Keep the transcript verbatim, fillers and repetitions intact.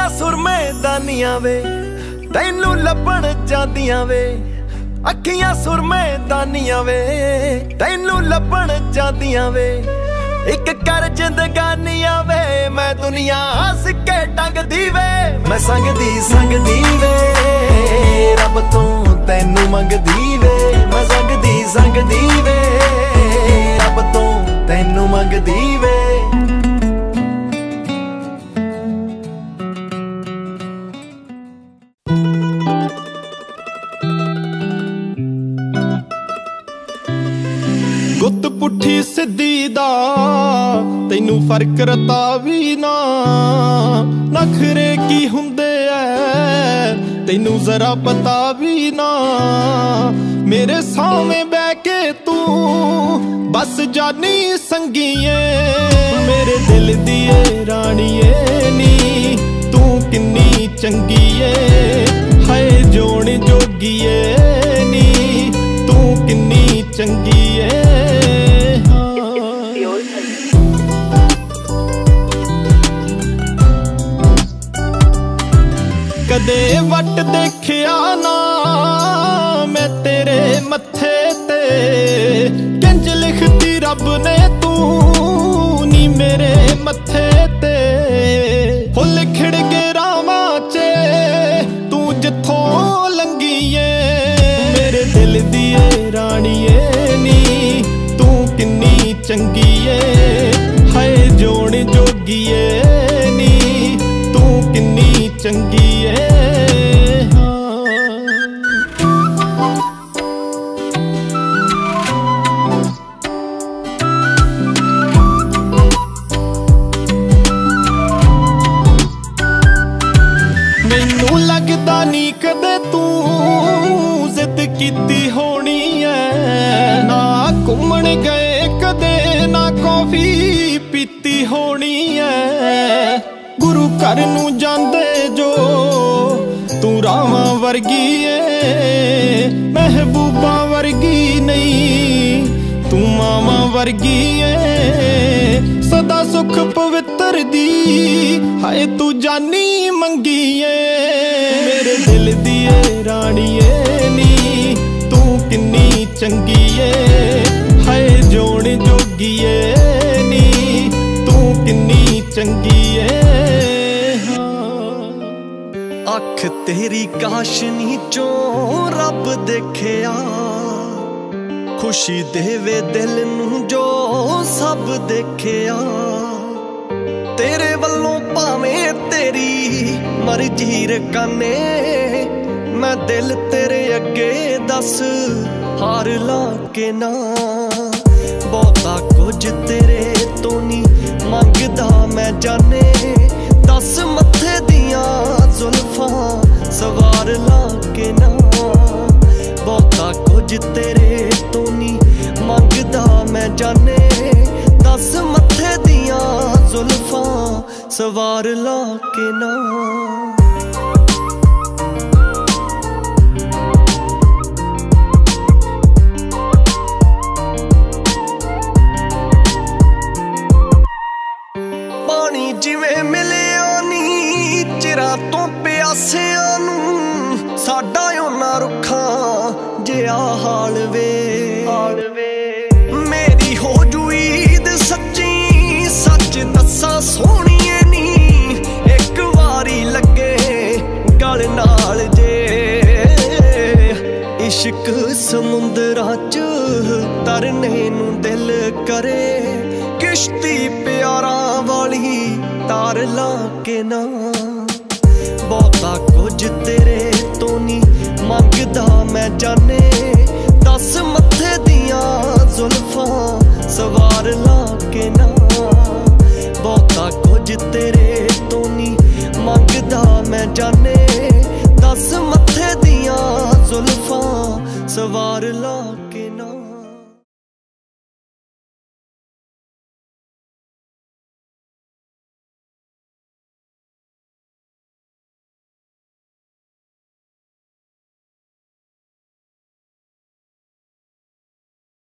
सुरमे दानियां वे तैनू लभण जांदियां वे, अखियां सुरमे दानियां वे तैनू लभण जांदियां वे। इक कर जिंदगानियां वे मैं दुनिया हस के टंगदी वे, मैं संगदी संगदी वे रब तो तैनू मंगदी वे, मैं संगदी संगदी वे रब तो तैनू मंगदी वे। गुत पुठी सिद्धी दा तैनू फर्क रता भी ना, नखरे की हुंदे ऐ तैनू जरा पता भी ना। मेरे सामने बह के तू बस जानी संगीए, मेरे दिल दिए राणीए नी तू किन्नी चंगीए, हाय जोण जोगीए नी तू किन्नी चंगीए। कदे वट देखिया ना मैं तेरे मत्थे ते, किंज लिखती रब ने तू नी मेरे मत्थे ते। फुल खिड़ के रावां चे तू जिथों लंघीए, मेरे दिल दिए राणीए नी तू किन्नी चंगीए, हाय जोण जोगीए नी तू किन्नी चंगीए। मैनू लगदा नी कदे तू जिद कीती होनी है, ना घूमण गए कदे ना कॉफी पीती होनी है। गुरु घर नू जांदे जो तू रावां वर्गी है, महबूबा वर्गी नहीं तू मावां वर्गी है। सदा सुख पवित्र दी हाय तू जानी मंगी है, मेरे दिल दिए राणीए नी तू किन्नी चंगी है, हाय जोण जोगीए नी तू किन्नी चंगी है। अख तेरी काशनी चों रब देखिया, खुशी देवे दिल नू जो सब देखिया। तेरे वल्लों भावें तेरी मर्जी रकाने, मैं दिल तेरे अगे दस हार ला के ना। बहुता कुछ तेरे तो नी मंगदा मैं जाने, दस मत्थे दियां जुल्फां सवार ला के ना। बहुता कुछ तेरे तो नी मंगदा मैं जाने, दस मत्थे दियां जुल्फां सवार ला के ना। पानी जिवें मिलिया नी चिरां तो प्यासियां नू, साडा उन्हां रुखां जिहा हाल वे। मेरी हो जू ईद सच्ची सच दस्सां सोहणीए नी, एक वारी लगे गल नाल जे। इश्क समुंदरां च तरने नू दिल करे, किश्ती प्यारां वाली तार ला के ना। बहुता कुछ तेरे तो नी मंगदा मैं जाने, दस मत्थे दियां